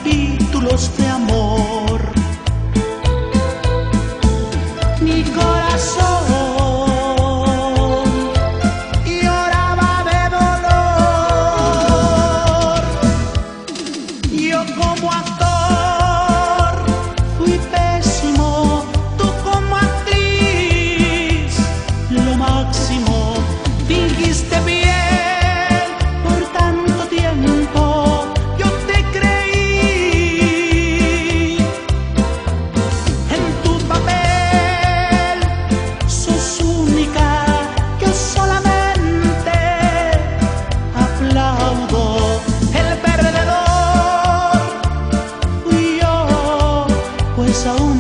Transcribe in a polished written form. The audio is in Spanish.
capítulos de amor. Mi corazón lloraba de dolor. Yo como actor fui pésimo, tú como actriz lo máximo. Fingiste bien por tanto tiempo, yo te creí. En tu papel sos única, yo solamente aplaudo. El perdedor fui yo, pues aún